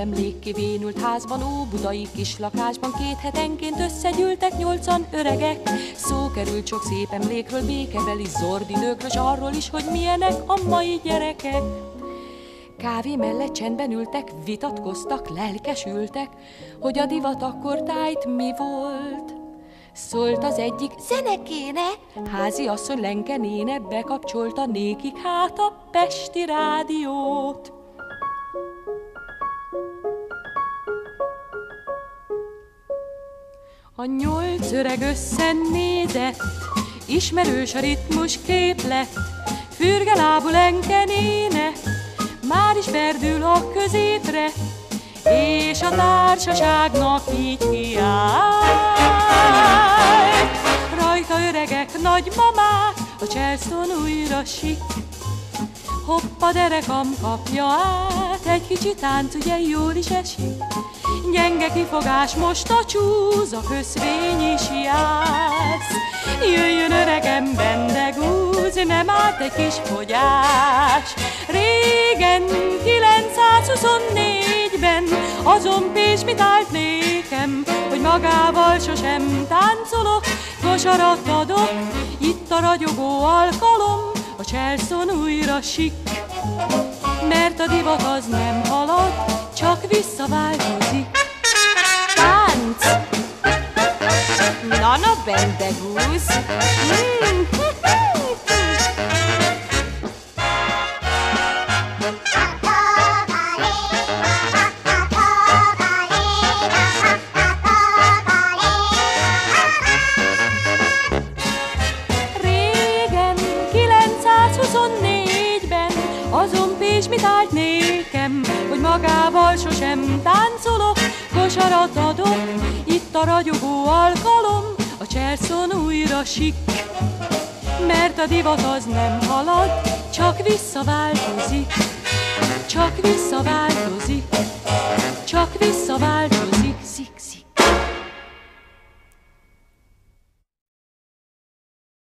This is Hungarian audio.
emlékkivénült házban, óbudai kis lakásban 2 hetenként összegyűltek 8-an öregek. Szó került sok szép emlékről, békebeli zordidőkről, s arról is, hogy milyenek a mai gyerekek. Kávé mellett csendben ültek, vitatkoztak, lelkesültek, hogy a divat akkor tájt mi volt. Szólt az egyik, zene kéne, házi asszony lenkenéne, bekapcsolta nékik hát a pesti rádiót. A 8 öreg összenézett, ismerős a ritmus képlet, fürge lábú lenkenéne, már is perdül a középre, és a társaságnak így kiállt. Rajta öregek, nagymamák, a Charleston újra sik. Hoppa derekam, kapja át, egy kicsi tánc ugye jól is esik. Gyenge kifogás, most a csúz, a köszvény is játsz. Jöjjön öregem, bendegúz, nem árt egy kis fogyás. Régen, 924-ben, azon Pés mit állt nékem, hogy magával sosem táncolok, kosarat adok, itt a ragyogó alkalom, a Charleston újra sik. Mert a divat az nem halad, csak visszaváltozik. Tánc! Na, bendegúz! Régen, 924-ben, azon Pés mit állt nékem, hogy magával sosem táncolok, kosarat adok, itt a ragyogó alkalom, a Charleston újra sik. Mert a divat az nem halad, csak visszaváltozik, csak visszaváltozik.